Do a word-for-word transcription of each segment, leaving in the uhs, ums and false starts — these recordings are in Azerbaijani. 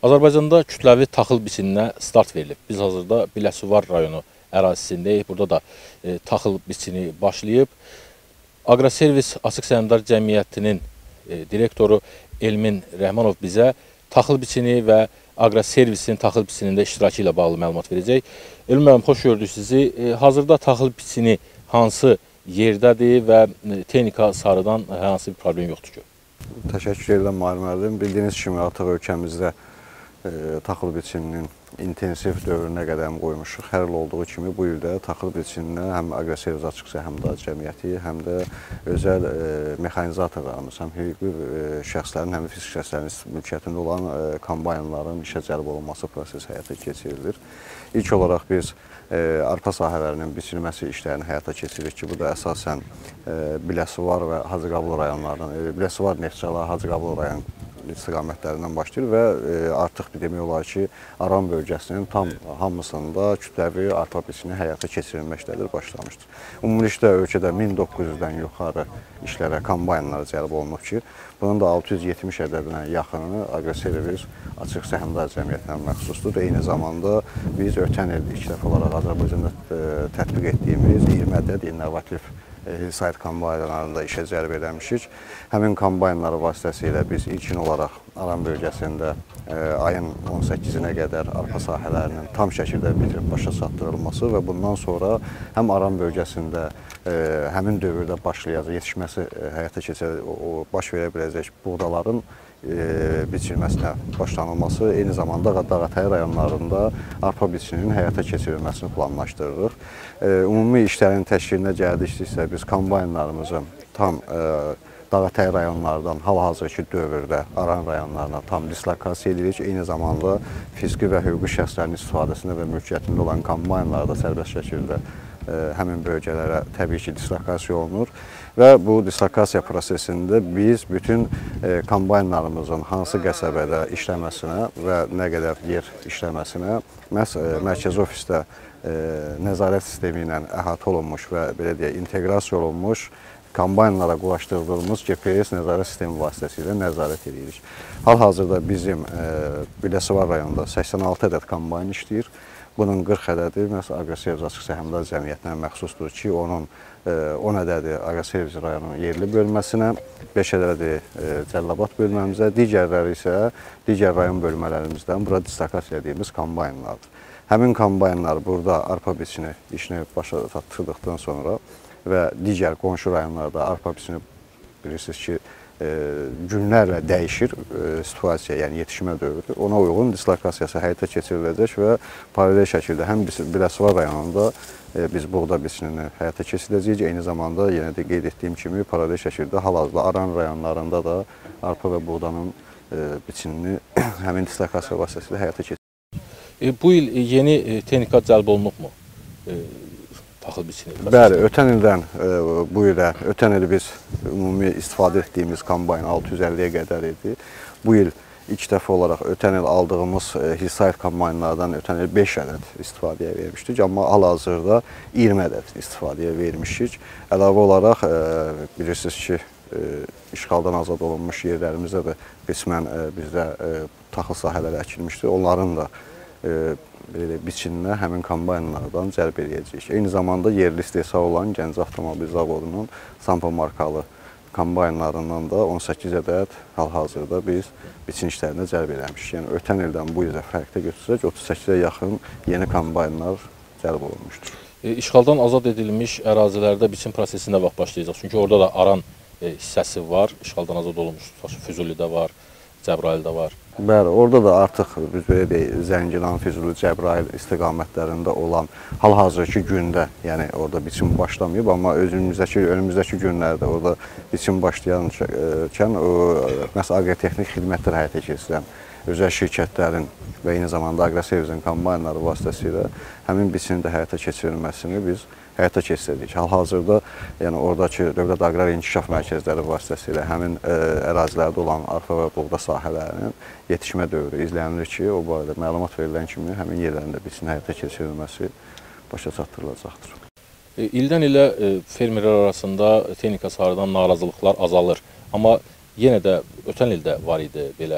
Azərbaycanda kütləvi taxıl biçininə start verilib. Biz hazırda Biləsuvar rayonu ərazisindəyik. Burada da e, taxıl biçini başlayıb. Agroservis Açıq Səhmdar Cəmiyyətinin e, direktoru Elmin Rəhmanov bizə taxıl biçini və Agroservisin taxıl biçinində iştirakı ilə bağlı məlumat verəcək. Elmin müəllim, xoş gördük sizi. E, hazırda taxıl biçini hansı yerdədir və e, texnika sarıdan hansı bir problem yoxdur ki? Təşəkkür edirəm Mahir müəllim. Bildiyiniz kimi artıq ölkəmizdə e, taxıl biçininin intensiv dövrünə qədəm qoymuşuq. Hər il olduğu kimi bu ildə taxıl biçininə həm Agroservis Açıq Səhmdar Cəmiyyəti, həm də özəl e, mexanizatorlarımız, həm hüquqi e, şəxslərin, həm də fiziki şəxslərin mülkiyyətində olan e, kombaynların işə cəlb olunması prosesi həyata keçirilir. İlk olaraq biz e, arpa sahələrinin biçilməsi işlərini həyata keçiririk ki, bu da əsasən e, Biləsuvar və Hacıqabul rayonlarının, e, Biləsuvar, Neftçala, Hacıqabul rayon istiqamətlərindən başlayır və e, artıq demək olar ki, Aran bölgəsinin tam hamısında kütləvi arpa biçini həyata keçirilməkdədir, başlamışdır. Ümumilikdə ölkədə min doqquz yüzdən yuxarı işlərə kombaynlar cəlb olunub ki, bunun da altı yüz yetmiş ədədinə yaxını Agroservis Açıq Səhmdar Cəmiyyətinə məxsusdur. Eyni zamanda biz ötən il ilk dəfə olaraq Azərbaycanda e, tətbiq etdiyimiz iyirmi ədəd innovativ Hillside kombaynlarını da işə cəlb eləmişik. Həmin kombaynlar vasitəsilə biz ilkin olaraq Aran bölgəsində e, ayın on səkkizinə qədər arpa sahələrinin tam şəkildə bitirib başa çatdırılması və bundan sonra həm Aran bölgəsində e, həmin dövrdə başlayacaq, yetişməsi e, həyata keçəcək, o, o baş verə biləcək buğdaların E, biçilməsinə başlanılması, eyni zamanda Dağətəyi rayonlarında arpa biçininin həyata keçirilməsini planlaşdırırıq. E, ümumi işlərin təşkilinə gəldiksə, biz kombaynlarımızı tam e, Dağətəyi rayonlardan hal-hazırki dövrdə Aran rayonlarına tam dislokasiya edirik. Eyni zamanda fiziki və hüquqi şəxslərin istifadəsində və mülkiyyətində olan kombaynlarda sərbəst şəkildə e, həmin bölgələrə təbii ki, dislokasiya olunur. Və bu dislokasiya prosesində biz bütün e, kombaynlarımızın hansı qəsəbədə işləməsinə və nə qədər yer işləməsinə məhz e, mərkəzi ofisdə e, nəzarət sistemi ilə əhatə olunmuş və belə deyək, inteqrasiya olunmuş kombaynlara quraşdırdığımız G P S nəzarət sistemi vasitəsilə nəzarət edirik. Hal-hazırda bizim e, Biləsuvar rayonunda səksən altı ədəd kombayn işləyir. Bunun qırx ədədi məhz Agroservis Açıq Səhmdar Cəmiyyətinə məxsusdur ki, onun on ədədi Agroservis rayonunun yerli bölməsinə, beş ədədi Cəllabad bölməmizə, digərləri isə digər rayon bölmələrimizdən bura dislokasiya edilmiş kombaynlardır. Həmin kombaynlar burada arpa biçini işini başa çatdırdıqdan sonra və digər qonşu rayonlarda arpa biçini bilirsiniz ki, e, günlərlə dəyişir e, situasiya, yəni yetişmə dövrü. Ona uyğun dislokasiyası həyata keçiriləcək və paralel şəkildə həm Biləsuvar rayonunda e, biz buğda biçinini həyata keçiriləcəyik. Eyni zamanda yenə də qeyd etdiyim kimi paralel şəkildə hal-hazırda Aran rayonlarında da arpa və buğdanın e, biçinini həmin dislokasiya vasitəsilə həyata keçiriləcək. E, bu il yeni e, texnika cəlb olunubmu? E, taxıl biçini. Bəli, ötən ildən e, bu ilə, ötən il biz ümumi istifadə etdiyimiz kombayn altı yüz əlliyə qədər idi. Bu il ilk dəfə olaraq ötən il aldığımız e, Hillside kombaynlardan ötən il beş ədəd istifadəyə vermişdik, amma hal-hazırda iyirmi ədəd istifadəyə vermişik. Əlavə olaraq e, bilirsiniz ki, e, işğaldan azad olunmuş yerlərimizdə də qismən e, bizdə e, taxıl sahələri əkilmişdir. Onların da e, biçininə həmin kombaynlardan cəlb edəcəyik. Eyni zamanda yerli istehsal olan Gəncə Avtomobil Zavodunun Sampo markalı kombaynlarından da on səkkiz ədəd hal-hazırda biz biçin işlərinə cəlb eləmişik. Yəni ötən ildən bu ildə fərqdə götürsək, otuz səkkizə yaxın yeni kombaynlar cəlb olunmuşdur. E, işğaldan azad edilmiş ərazilərdə biçin prosesində vaxt başlayacaq. Çünki orada da Aran e, hissəsi var, işğaldan azad olunmuş, Füzulidə var, Cəbrayılda var. Bəli, orada da artıq biz belə deyək, Zəngilan, Füzuli, Cəbrayıl istiqamətlərində olan hal-hazırki gündə, yəni orada biçim başlamayıb, amma özümüzdəki, önümüzdəki günlərdə orada biçim başlayankən o, məsələn, aqrotexnik xidmətlər həyata keçirən özəl şirkətlərin və eyni zamanda Agroservisin kombaynları vasitəsilə həmin biçinin də həyata keçirilməsini biz həyata keçirdik. Hal-hazırda yəni oradakı Dövlət Aqrar İnkişaf Mərkəzləri vasitəsilə həmin ə, ərazilərdə olan arpa və buğda sahələrinin yetişmə dövrü izlənilir ki, o barədə məlumat verilən kimi həmin yerlərində biçinin həyata keçirilməsi başa çatdırılacaqdır. E, ildən ilə e, fermerlər arasında texnika sahədən narazılıqlar azalır. Amma yenə də ötən ildə var idi belə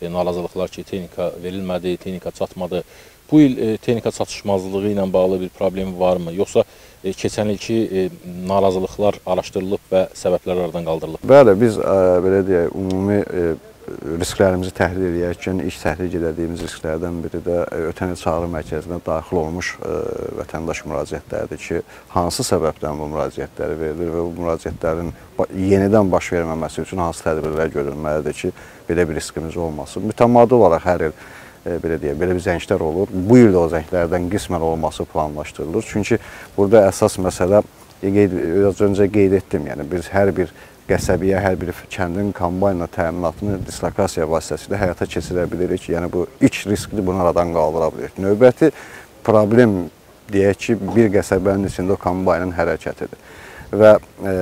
e, narazılıqlar ki, texnika verilmədi, texnika çatmadı. Bu il e, texnika çatışmazlığı ilə bağlı bir problem varmı? Yoxsa e, keçən ilki e, narazılıqlar araşdırılıb və səbəblər aradan qaldırılıb? Bəli, biz e, belə deyək, ümumi e, risklərimizi təhlil edərkən ilk təhlil edədiyimiz risklərdən biri də ötən il çağrı mərkəzinə daxil olmuş ə, vətəndaş müraciətləridir ki, hansı səbəbdən bu müraciətləri verilir və bu müraciətlərin yenidən baş verməməsi üçün hansı tədbirlər görülməlidir ki, belə bir riskimiz olmasın. Mütəmadi olaraq hər il ə, belə deyək, belə bir zənglər olur. Bu il də o zənglərdən qismən olması planlaşdırılır. Çünki burada əsas məsələ, az öncə qeyd etdim, yəni biz hər bir qəsəbəyə, hər bir kəndin kombaynla təminatını dislokasiya vasitəsilə həyata keçirə bilirik. Yəni bu ilk riskli bunu aradan qaldıra bilirik. Növbəti problem deyək ki, bir qəsəbənin içində o kombaynın hərəkətidir. Və e,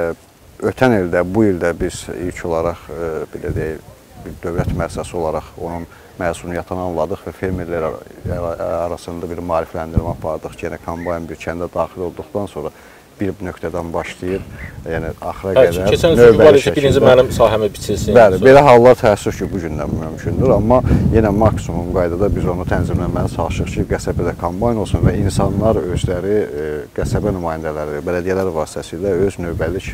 ötən ildə, bu ildə biz ilk olaraq e, belə deyək, bir dövlət müəssisəsi olaraq onun məsuliyyətini anladıq və fermerlər arasında bir maarifləndirmə apardıq ki, yəni kombayn bir kəndə daxil olduqdan sonra bir nöqtədən başlayıb, yəni axıra Hə, qədər keçən sözü var ki, birinci mənim sahəmi biçilsin. Bəli, belə hallar təəssüf ki, bu gündən mümkündür, amma yenə maksimum qaydada biz onu tənzimləməyə çalışırıq ki, qəsəbədə kombayn olsun və insanlar özləri, e, qəsəbə nümayəndələri, bələdiyyələr vasitəsilə öz növbəlik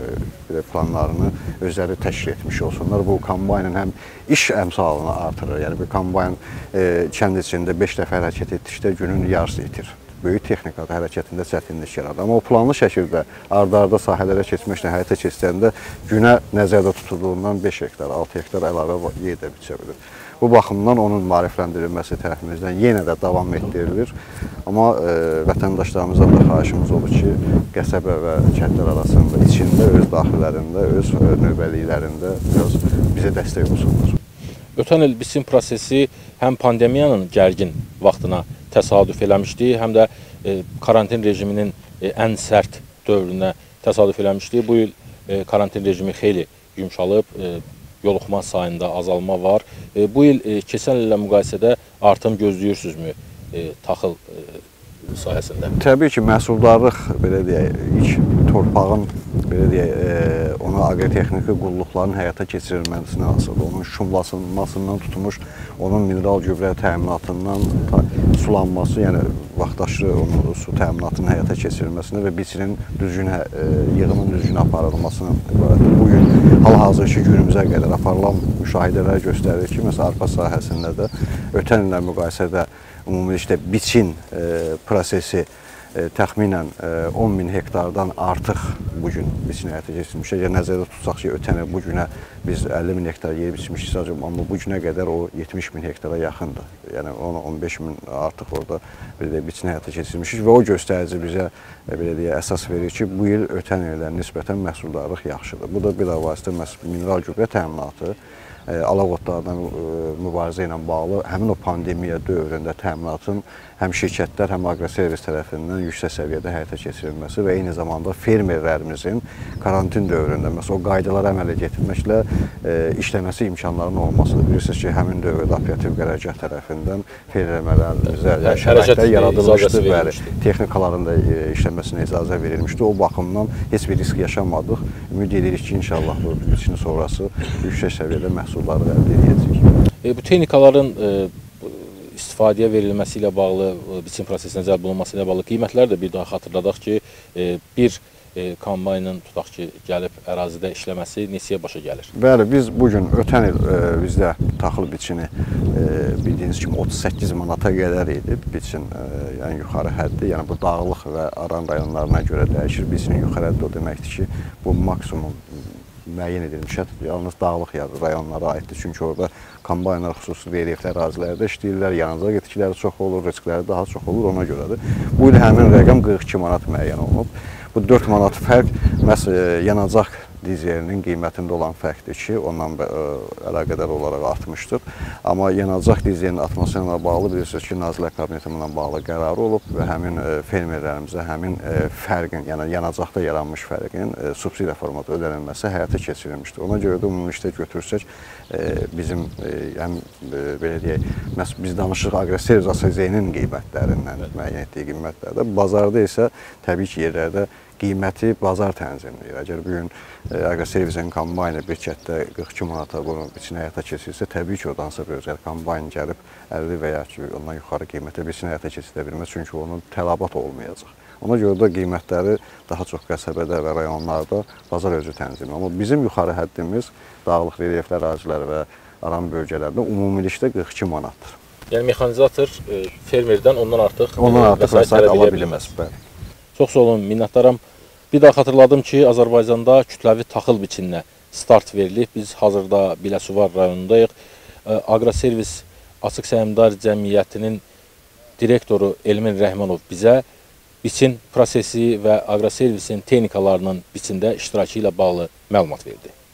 e, planlarını özləri təşkil etmiş olsunlar. Bu kombaynın həm iş əmsalını artırır, yəni bir kombayn e, kənd içində beş dəfə hərəkət etdikdə günün yarısı itir. Böyük texnikada hərəkətində çətinlik yaradır. Amma o planlı şəkildə arda-arda sahələrə keçməklə həyata keçsəndə günə nəzərdə tutulduğundan beş hektar, altı hektar əlavə yer də biçə bilir. Bu baxımdan onun maarifləndirilməsi tərəfimizdən yenə də davam etdirilir. Amma e, vətəndaşlarımızdan da xahişimiz olur ki, qəsəbə və kəndlər arasında, içində, öz daxillərində, öz növbəliklərində biraz bizə dəstək olsunlar. Ötən il biçim prosesi həm pandemiyanın gərgin vaxtına təsadüf eləmişdi, həm də e, karantin rejiminin e, ən sərt dövrünə təsadüf eləmişdi. Bu il e, karantin rejimi xeyli yumşalıb, e, yoluxma sayında azalma var. E, bu il e, keçən illə müqayisədə artım gözləyirsizmi e, taxıl e, sayəsində? Təbii ki, məhsuldarlıq, belə deyək, ilk torpağın belə deyək, e, ona aqrotexniki qulluqların həyata keçirilməsindən asılıdır. Onun şumlasınmasından tutmuş, onun mineral gübrə təminatından sulanması, yəni vaxtaşırı onun su təminatının həyata keçirilməsinə və biçinin düzgün, e, yığımın düzgün aparılmasına ibarətdir. Bugün hal-hazırki günümüzə qədər aparılan müşahidələr göstərir ki, məsələn, arpa sahəsində də ötən illə müqayisədə ümumilikdə biçin e, prosesi e, təxminən e, on min hektardan artıq bugün biçin həyata keçirilmişdir. Yəni nəzərdə tutsaq ki, ötən il bu günə biz əlli min hektar yer biçmişik, amma bu günə qədər o yetmiş min hektara yaxındır. Yəni on on beş min artıq orada biçin həyata keçirilmişik və o göstərici bizə belə deyə əsas verir ki, bu il ötən illə nisbətən məhsuldarlıq yaxşıdır. Bu da bilavasitə mineral gübrə təminatı, alaq otlarla mübarizə ilə bağlı həmin o pandemiya dövründə təminatın həm şirkətlər, həm aqroservis tərəfindən yüksək səviyyədə həyata keçirilməsi və eyni zamanda fermerlərimizin karantin dövründə məsələn o qaydalara əməl etməklə e, işləməsi imkanlarının olmasıdır. Bilirsiniz ki, həmin dövrdə operativ qərargah tərəfindən fermerlərimizə şəraitlər yaradılmışdır, bəli, texnikaların da e, işləməsinə icazə verilmişdir. O baxımdan heç bir risk yaşamadıq. Ümid edirik ki, inşallah bu biçin sonrası yüksək səviyyədə məhsulları əldə edəcəyik. E, bu texnikaların e, istifadəyə verilməsi ilə bağlı, biçim prosesinə cəlb olunması ilə bağlı qiymətlər də bir daha xatırladaq ki, bir kombaynın tutaq ki, gəlib ərazidə işləməsi neçəyə başa gəlir? Bəli, biz bugün ötən il e, bizdə taxıl biçini e, bildiyiniz kimi otuz səkkiz manata qədər idi biçin e, yəni yuxarı həddi. Yəni bu dağlıq və aran rayonlarına görə dəyişir. Biçinin yuxarı həddi o deməkdir ki, bu maksimum müəyyən edilmiş həddir. Yalnız dağlıq rayonlara aiddir. Çünki orada kombaynlar xüsusi relyefli ərazilərdə işləyirlər, yanacaq yetkiləri çox olur, riskləri daha çox olur, ona görədir. Bu il həmin rəqəm qırx iki manat müəyyən olunub. Bu dörd manat fərq məhz yanacaq dizelinin qiymətində olan fərqdir ki, ondan əlaqədar olaraq artmışdır. Amma yanacaq dizelinin atmosferlə bağlı bilirsiniz ki, Nazirlər Kabinetindən bağlı qərarı olub və həmin fermerlərimizə həmin fərqin, yəni yanacaqda yaranmış fərqin subsidiya formada ödənilməsi həyata keçirilmişdir. Ona görə də ümumilikdə götürsək, bizim həm belə deyək, biz danışırıq aqroservis ASC-nin qiymətlərindən, müəyyən etdiyi qiymətlərdə. Bazarda isə təbii ki, yerlərdə qiyməti bazar tənzimləyir. Əgər bu gün Aqroservisin kombayni bir kətdə qırx iki manata bunun biçini həyata keçirsə, təbii ki, odansa bir özəl kombayn gəlib əlli və ya ki, ondan yuxarı qiymətə biçini həyata keçirə bilməz, çünki onun tələbat olmayacaq. Ona görə də qiymətləri daha çox qəsəbədə və rayonlarda bazar özü tənzimləyir. Amma bizim yuxarı həddimiz dağlıq relyefli ərazilər və aran bölgələrdə ümumilikdə qırx iki manatdır. Yəni mexanizator e, fermerdən ondan artıq ondan artıq vəsait ala bilməz. Bəli. Çox sağ olun, minnətdaram. Bir daha xatırladım ki, Azərbaycanda kütləvi taxıl biçininə start verilib. Biz hazırda Biləsuvar rayonundayıq. E, Aqroservis Açıq Səhmdar Cəmiyyətinin direktoru Elmin Rəhmanov bizə biçin prosesi və Aqroservisin texnikalarının biçində iştirakı ilə bağlı məlumat verdi.